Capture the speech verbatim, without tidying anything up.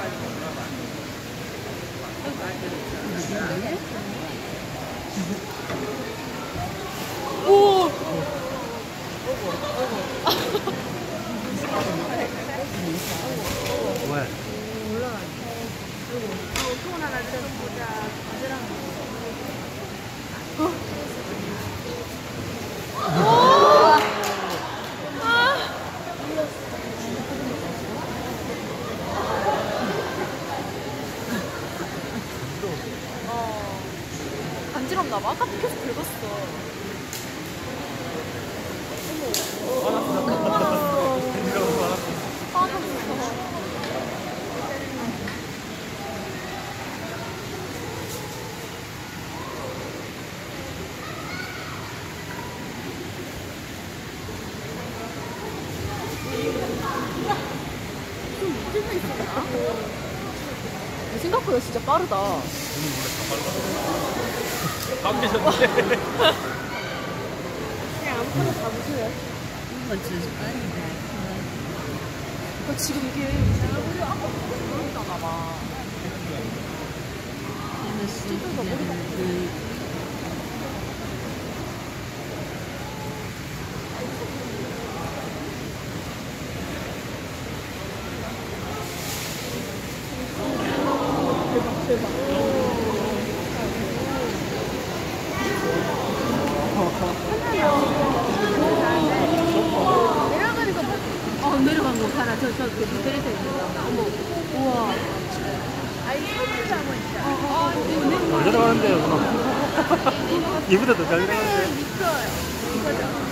오! 왜? 몰라. 어, 통 하나 들어서 보자. 가지랑. 어? 오! 아! 어. 간지럽나 봐. 아까 계속 긁었어. 생각보다 진짜 빠르다. 오늘 원래 다 빨라. 다 계셨는데. 그냥 아무거나 다 무서워요. 이거 진짜 빠른데. 어, 지금 이게 우리 아까 그랬잖아 봐. 얘는 그 대박. 내려가니까 어 내려간 거 살아. 저저 그 모델에서 있는 거. 어머, 우와. 아이 손을 잡고 있다. 어, 잘 내려가는데요, 누나. 이보다 더 잘 내려가는데. 미쳐요. 이거죠.